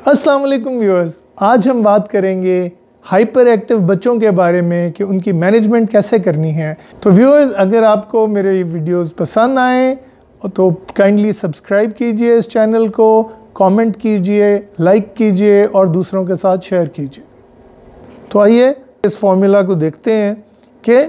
अस्सलाम वालेकुम व्यूअर्स, आज हम बात करेंगे हाइपर एक्टिव बच्चों के बारे में कि उनकी मैनेजमेंट कैसे करनी है। तो व्यूअर्स, अगर आपको मेरे वीडियोस पसंद आए तो काइंडली सब्सक्राइब कीजिए इस चैनल को, कमेंट कीजिए, लाइक कीजिए और दूसरों के साथ शेयर कीजिए। तो आइए इस फॉर्मूला को देखते हैं कि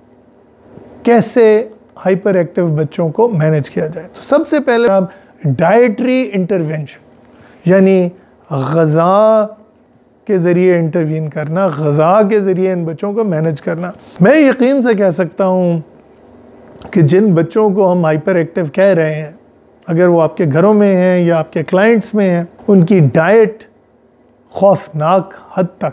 कैसे हाइपर एक्टिव बच्चों को मैनेज किया जाए। तो सबसे पहले आप डाइटरी इंटरवेंशन यानी ग़ज़ा के ज़रिए इंटरवीन करना, ग़ज़ा के ज़रिए इन बच्चों को मैनेज करना। मैं यकीन से कह सकता हूँ कि जिन बच्चों को हम हाइपर एक्टिव कह रहे हैं, अगर वो आपके घरों में हैं या आपके क्लाइंट्स में हैं, उनकी डाइट खौफनाक हद तक,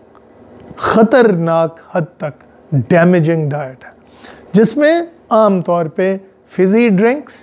ख़तरनाक हद तक डैमेजिंग डाइट है, जिसमें आम तौर पे fizzy drinks,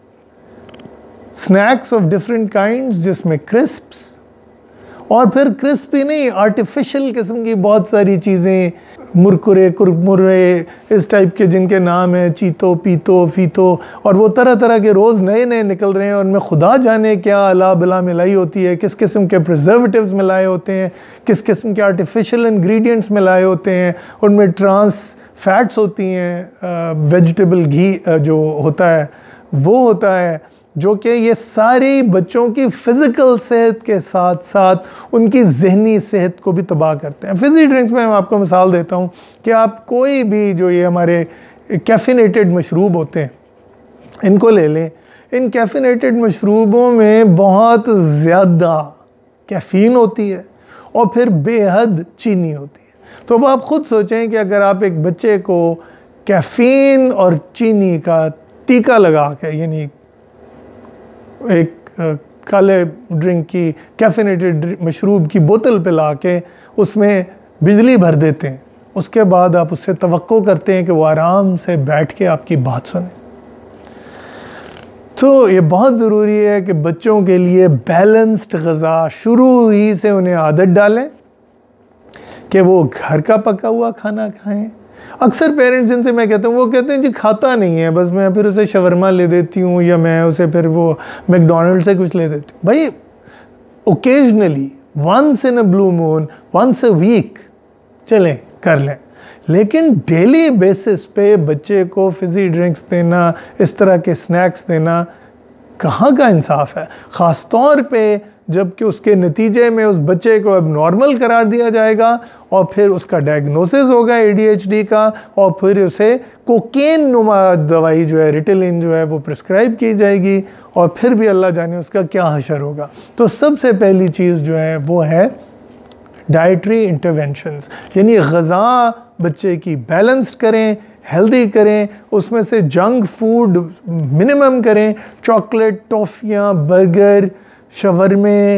snacks of different kinds जिसमें क्रिस्प्स, और फिर क्रिस्प ही नहीं, आर्टिफिशियल किस्म की बहुत सारी चीज़ें, मुरकुरे, कुरमुरे, इस टाइप के जिनके नाम हैं चीतो, पीतो, फीतो, और वो तरह तरह के रोज़ नए नए निकल रहे हैं। और उनमें खुदा जाने क्या अला बला मिलाई होती है, किस किस्म के प्रिजर्वेटिव्स मिलाए होते हैं, किस किस्म के आर्टिफिशियल इंग्रेडिएंट्स मिलाए होते हैं। उनमें ट्रांस फैट्स होती हैं, वेजिटेबल घी जो होता है वो होता है, जो कि ये सारी बच्चों की फ़िज़िकल सेहत के साथ साथ उनकी ज़हनी सेहत को भी तबाह करते हैं। फिज़ी ड्रिंक्स में मैं आपको मिसाल देता हूँ कि आप कोई भी जो ये हमारे कैफ़ीनेटेड मशरूब होते हैं, इनको ले लें। इन कैफ़ीनेटेड मशरूबों में बहुत ज़्यादा कैफ़ीन होती है और फिर बेहद चीनी होती है। तो अब आप ख़ुद सोचें कि अगर आप एक बच्चे को कैफ़ीन और चीनी का टीका लगा के, यानी एक काले ड्रिंक की कैफिनेटेड मशरूब की बोतल पे ला के उसमें बिजली भर देते हैं, उसके बाद आप उससे तवक्को करते हैं कि वो आराम से बैठ के आपकी बात सुने। तो ये बहुत ज़रूरी है कि बच्चों के लिए बैलेंस्ड ग़ज़ा शुरू ही से उन्हें आदत डालें कि वो घर का पका हुआ खाना खाएं। अक्सर पेरेंट्स जिनसे मैं कहता हूँ वो कहते हैं जी खाता नहीं है, बस मैं फिर उसे शवरमा ले देती हूँ या मैं उसे फिर वो मैकडोनल्ड से कुछ ले देती हूँ। भाई occasionally, once in a blue moon, once a week चलें कर लें, लेकिन डेली बेसिस पे बच्चे को फिज़ी ड्रिंक्स देना, इस तरह के स्नैक्स देना कहाँ का इंसाफ है। ख़ास तौर पे जबकि उसके नतीजे में उस बच्चे को अब नॉर्मल करार दिया जाएगा और फिर उसका डायग्नोसिस होगा ADHD का, और फिर उसे कोकेन नुमा दवाई जो है, रिटेलिन जो है, वो प्रिस्क्राइब की जाएगी और फिर भी अल्लाह जाने उसका क्या हशर होगा। तो सबसे पहली चीज़ जो है वो है डाइटरी इंटरवेंशंस, यानी ग़ज़ा बच्चे की बैलेंस्ड करें, हेल्दी करें, उसमें से जंक फूड मिनिमम करें। चॉकलेट, टॉफ़ियाँ, बर्गर, शवरमे,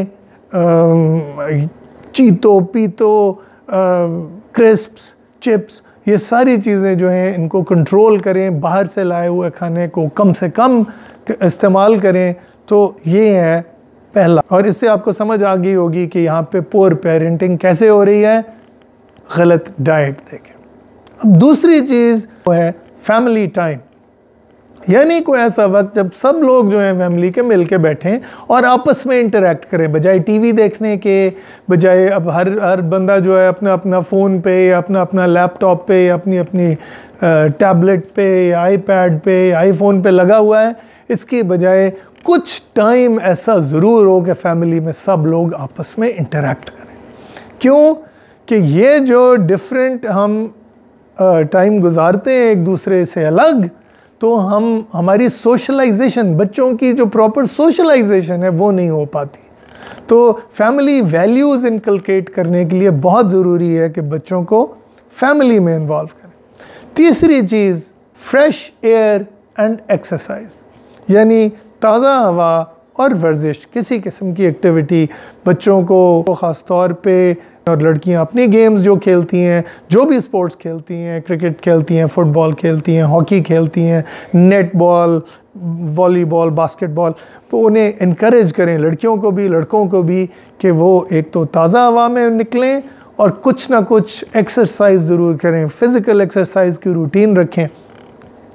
चीतो, पीतो, क्रिस्प्स, चिप्स, ये सारी चीज़ें जो हैं इनको कंट्रोल करें। बाहर से लाए हुए खाने को कम से कम इस्तेमाल करें। तो ये है पहला, और इससे आपको समझ आ गई होगी कि यहाँ पे पुअर पेरेंटिंग कैसे हो रही है, गलत डाइट देके। अब दूसरी चीज़ वो है फैमिली टाइम, यानी कोई ऐसा वक्त जब सब लोग जो हैं फैमिली के मिल के बैठें और आपस में इंटरेक्ट करें, बजाय टीवी देखने के, बजाय अब हर बंदा जो है अपना अपना फ़ोन पे या अपना अपना लैपटॉप पे या अपनी अपनी टैबलेट पे या आईपैड पे या आईफोन पे लगा हुआ है। इसकी बजाय कुछ टाइम ऐसा ज़रूर हो कि फैमिली में सब लोग आपस में इंटरेक्ट करें। क्यों कि ये जो डिफरेंट हम टाइम गुजारते हैं एक दूसरे से अलग, तो हमारी सोशलाइजेशन, बच्चों की जो प्रॉपर सोशलाइजेशन है वो नहीं हो पाती। तो फैमिली वैल्यूज़ इनकलकेट करने के लिए बहुत ज़रूरी है कि बच्चों को फैमिली में इन्वॉल्व करें। तीसरी चीज़ फ्रेश एयर एंड एक्सरसाइज, यानी ताज़ा हवा और वर्जिश, किसी किस्म की एक्टिविटी बच्चों को ख़ास तौर पे, और लड़कियां अपनी गेम्स जो खेलती हैं, जो भी स्पोर्ट्स खेलती हैं, क्रिकेट खेलती हैं, फुटबॉल खेलती हैं, हॉकी खेलती हैं, नेट बॉल, वॉलीबॉल, बास्केटबॉल, तो उन्हें इनकरेज करें, लड़कियों को भी लड़कों को भी, कि वो एक तो ताज़ा हवा में निकलें और कुछ ना कुछ एक्सरसाइज ज़रूर करें, फ़िज़िकल एक्सरसाइज की रूटीन रखें।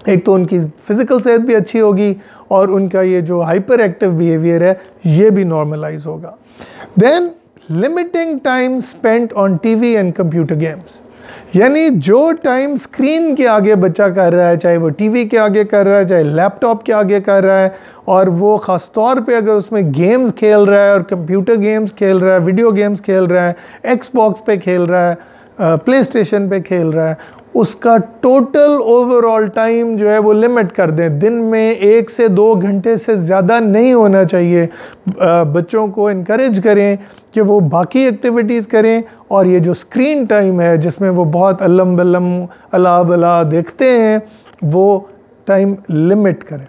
एक तो उनकी फिज़िकल सेहत भी अच्छी होगी और उनका ये जो हाइपर एक्टिव बिहेवियर है ये भी नॉर्मलाइज होगा। Then limiting time spent on TV and computer games, यानी जो टाइम स्क्रीन के आगे बच्चा कर रहा है, चाहे वो टीवी के आगे कर रहा है, चाहे लैपटॉप के आगे कर रहा है, और वो ख़ास तौर पे अगर उसमें गेम्स खेल रहा है और कंप्यूटर गेम्स खेल रहा है, वीडियो गेम्स खेल रहा है, एक्सबॉक्स पे खेल रहा है, प्ले स्टेशन पे खेल रहा है, उसका टोटल ओवरऑल टाइम जो है वो लिमिट कर दें। दिन में 1 से 2 घंटे से ज़्यादा नहीं होना चाहिए। बच्चों को इनकरेज करें कि वो बाकी एक्टिविटीज़ करें, और ये जो स्क्रीन टाइम है जिसमें वो बहुत अल्लम बल्लम अला बला देखते हैं, वो टाइम लिमिट करें।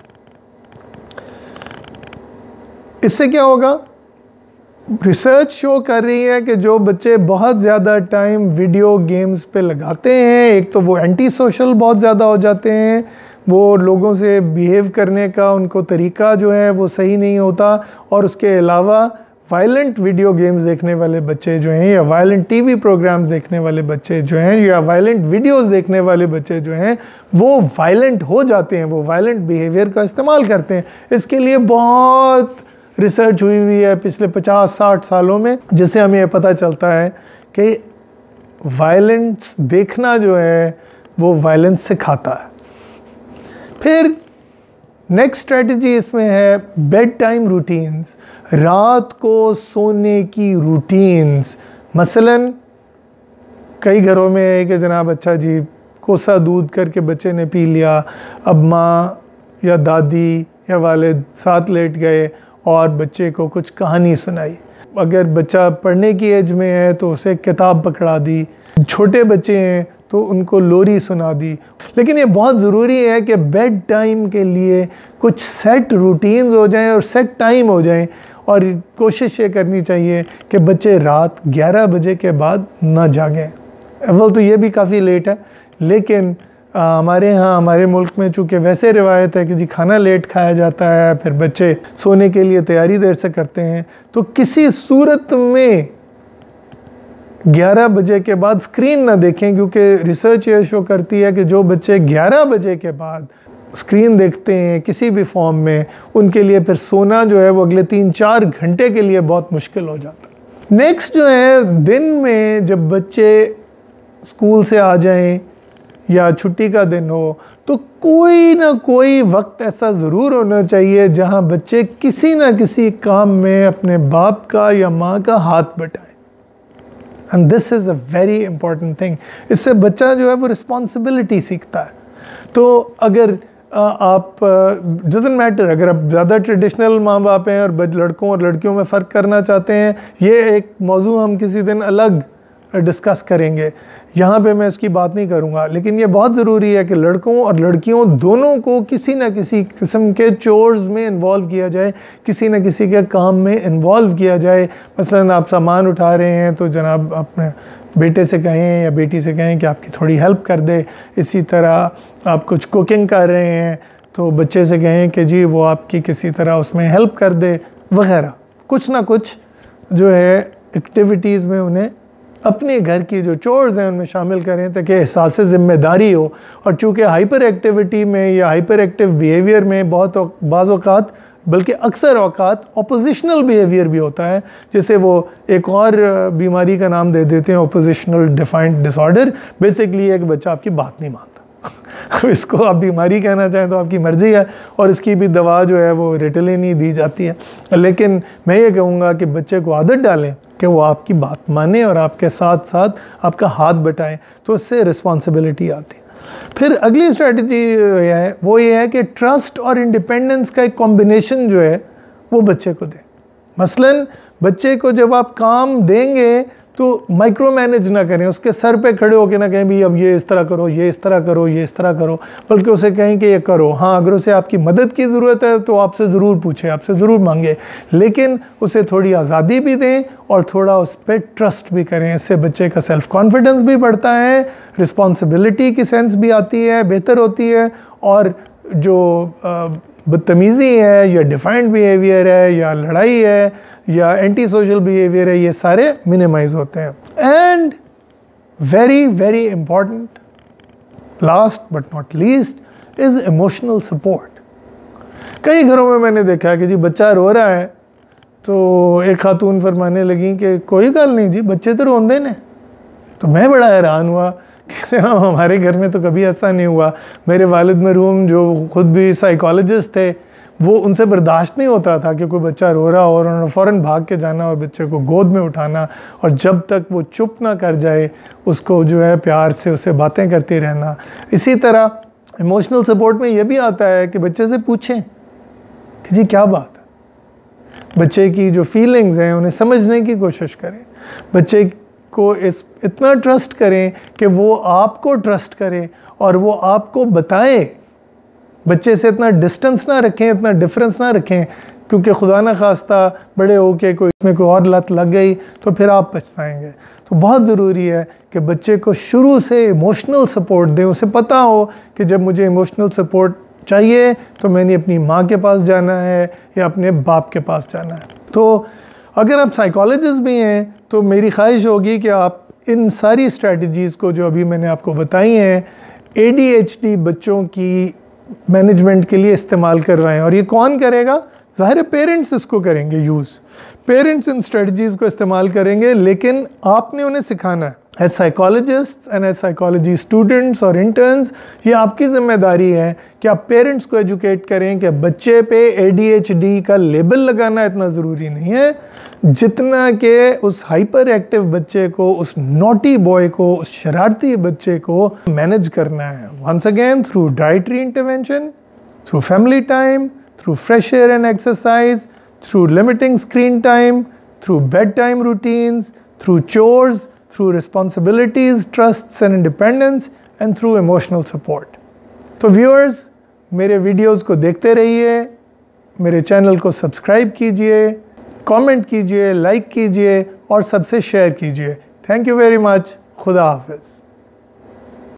इससे क्या होगा? रिसर्च शो कर रही है कि जो बच्चे बहुत ज़्यादा टाइम वीडियो गेम्स पे लगाते हैं, एक तो वो एंटी सोशल बहुत ज़्यादा हो जाते हैं, वो लोगों से बिहेव करने का उनको तरीका जो है वो सही नहीं होता, और उसके अलावा वायलेंट वीडियो गेम्स देखने वाले बच्चे जो हैं, या वायलेंट टीवी प्रोग्राम्स देखने वाले बच्चे जो हैं, या वायलेंट वीडियोस देखने वाले बच्चे जो हैं, वो वायलेंट हो जाते हैं, वो वायलेंट बिहेवियर का इस्तेमाल करते हैं। इसके लिए बहुत रिसर्च हुई है पिछले 50-60 सालों में, जिससे हमें यह पता चलता है कि वायलेंस देखना जो है वो वायलेंस सिखाता है। फिर नेक्स्ट स्ट्रेटजी इसमें है बेड टाइम रूटीन्स, रात को सोने की रूटीन्स। मसलन कई घरों में है कि जनाब अच्छा जी कोसा दूध करके बच्चे ने पी लिया, अब माँ या दादी या वालिद साथ लेट गए और बच्चे को कुछ कहानी सुनाई। अगर बच्चा पढ़ने की एज में है तो उसे किताब पकड़ा दी, छोटे बच्चे हैं तो उनको लोरी सुना दी। लेकिन ये बहुत ज़रूरी है कि बेड टाइम के लिए कुछ सेट रूटीन्स हो जाएं और सेट टाइम हो जाएं, और कोशिश ये करनी चाहिए कि बच्चे रात 11 बजे के बाद ना जागें। अव्वल तो ये भी काफ़ी लेट है, लेकिन हमारे यहाँ हमारे मुल्क में चूँकि वैसे रिवायत है कि जी खाना लेट खाया जाता है, फिर बच्चे सोने के लिए तैयारी देर से करते हैं, तो किसी सूरत में 11 बजे के बाद स्क्रीन ना देखें, क्योंकि रिसर्च ये शो करती है कि जो बच्चे 11 बजे के बाद स्क्रीन देखते हैं किसी भी फॉर्म में, उनके लिए फिर सोना जो है वो अगले 3-4 घंटे के लिए बहुत मुश्किल हो जाता है। नेक्स्ट जो है, दिन में जब बच्चे स्कूल से आ जाएं या छुट्टी का दिन हो, तो कोई ना कोई वक्त ऐसा ज़रूर होना चाहिए जहां बच्चे किसी ना किसी काम में अपने बाप का या माँ का हाथ बटाएं। And this is a very important thing. इससे बच्चा जो है वो रिस्पॉन्सिबिलिटी सीखता है। तो अगर आप डज़न्ट मैटर, अगर आप ज़्यादा ट्रेडिशनल माँ बाप हैं और लड़कों और लड़कियों में फ़र्क करना चाहते हैं, ये एक मौजू हम किसी दिन अलग डिस्कस करेंगे, यहाँ पे मैं इसकी बात नहीं करूँगा। लेकिन ये बहुत ज़रूरी है कि लड़कों और लड़कियों दोनों को किसी न किसी किस्म के चोर्स में इन्वॉल्व किया जाए, किसी न किसी के काम में इन्वॉल्व किया जाए। मसलन आप सामान उठा रहे हैं तो जनाब अपने बेटे से कहें या बेटी से कहें कि आपकी थोड़ी हेल्प कर दे। इसी तरह आप कुछ कुकिंग कर रहे हैं तो बच्चे से कहें कि जी वो आपकी किसी तरह उसमें हेल्प कर दे, वगैरह कुछ ना कुछ जो है एक्टिविटीज़ में उन्हें अपने घर की जो चोर्स हैं उनमें शामिल करें, ताकि एहसास ज़िम्मेदारी हो। और चूँकि हाइपर एक्टिविटी में या हाइपर एक्टिव बिहेवियर में बहुत बाज़ औक़ात, बल्कि अक्सर औक़ात ऑपोजिशनल बिहेवियर भी होता है, जिसे वो एक और बीमारी का नाम दे देते हैं, ऑपोजिशनल डिफाइंड डिसऑर्डर। बेसिकली एक बच्चा आपकी बात नहीं मानता। इसको आप बीमारी कहना चाहें तो आपकी मर्ज़ी है, और इसकी भी दवा जो है वो रिटेलिन ही दी जाती है। लेकिन मैं ये कहूँगा कि बच्चे को आदत डालें कि वो आपकी बात माने और आपके साथ साथ आपका हाथ बटाएं, तो इससे रिस्पॉन्सिबिलिटी आती है। फिर अगली स्ट्रेटजी है वो ये है कि ट्रस्ट और इंडिपेंडेंस का एक कॉम्बिनेशन जो है वो बच्चे को दें। मसलन बच्चे को जब आप काम देंगे तो माइक्रो मैनेज ना करें, उसके सर पे खड़े होकर ना कहें भी अब ये इस तरह करो, ये इस तरह करो, ये इस तरह करो, बल्कि उसे कहें कि ये करो। हाँ, अगर उसे आपकी मदद की ज़रूरत है तो आपसे ज़रूर पूछे, आपसे ज़रूर मांगे, लेकिन उसे थोड़ी आज़ादी भी दें और थोड़ा उस पर ट्रस्ट भी करें। इससे बच्चे का सेल्फ़ कॉन्फिडेंस भी बढ़ता है, रिस्पॉन्सिबिलिटी की सेंस भी आती है, बेहतर होती है, और जो बदतमीज़ी है या डिफाइंड बिहेवियर है या लड़ाई है या एंटी सोशल बिहेवियर है, ये सारे मिनिमाइज होते हैं। And very very important, last but not least, is emotional support. कई घरों में मैंने देखा है कि जी बच्चा रो रहा है तो एक खातून फरमाने लगी कि कोई गल नहीं जी, बच्चे तो रोंदे ने। तो मैं बड़ा हैरान हुआ कि हमारे घर में तो कभी ऐसा नहीं हुआ। मेरे वालिद मरहूम जो खुद भी साइकोलॉजिस्ट थे, वो उनसे बर्दाश्त नहीं होता था कि कोई बच्चा रो रहा हो और उन्होंने फ़ौरन भाग के जाना और बच्चे को गोद में उठाना, और जब तक वो चुप ना कर जाए उसको जो है प्यार से उससे बातें करते रहना। इसी तरह इमोशनल सपोर्ट में ये भी आता है कि बच्चे से पूछें कि जी क्या बात है। बच्चे की जो फीलिंग्स हैं उन्हें समझने की कोशिश करें। बच्चे को इतना ट्रस्ट करें कि वो आपको ट्रस्ट करे और वो आपको बताए। बच्चे से इतना डिस्टेंस ना रखें, इतना डिफरेंस ना रखें, क्योंकि खुदा न खास्ता बड़े होके कोई इसमें कोई और लत लग गई तो फिर आप पछताएंगे। तो बहुत ज़रूरी है कि बच्चे को शुरू से इमोशनल सपोर्ट दें। उसे पता हो कि जब मुझे इमोशनल सपोर्ट चाहिए तो मैंने अपनी माँ के पास जाना है या अपने बाप के पास जाना है। तो अगर आप साइकोलॉजिस्ट भी हैं तो मेरी ख्वाहिश होगी कि आप इन सारी स्ट्रेटजीज़ को जो अभी मैंने आपको बताई हैं ADHD बच्चों की मैनेजमेंट के लिए इस्तेमाल करवाएं। और ये कौन करेगा? ज़ाहिर है पेरेंट्स इसको करेंगे यूज़। पेरेंट्स इन स्ट्रेटजीज़ को इस्तेमाल करेंगे, लेकिन आपने उन्हें सिखाना है। As psychologist and as psychology students और इंटर्न्स, ये आपकी ज़िम्मेदारी है कि आप पेरेंट्स को एजुकेट करें कि बच्चे पे ADHD का लेबल लगाना इतना ज़रूरी नहीं है जितना कि उस हाइपर एक्टिव बच्चे को, उस नॉटी बॉय को, उस शरारती बच्चे को मैनेज करना है। Once again, through dietary intervention, through family time, through fresh air and exercise, through limiting screen time, through bedtime routines, through chores, through responsibilities, trusts and independence, and through emotional support. तो viewers, मेरे videos को देखते रहिए, मेरे channel को subscribe कीजिए, comment कीजिए, like कीजिए और सबसे शेयर कीजिए। Thank you very much. खुदा हाफिज़।